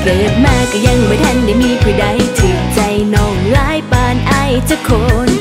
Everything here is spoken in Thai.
เกิดมาก็ยังไม่ทันได้มีผู้ใดถึงใจน้องหลายปานอายจะคน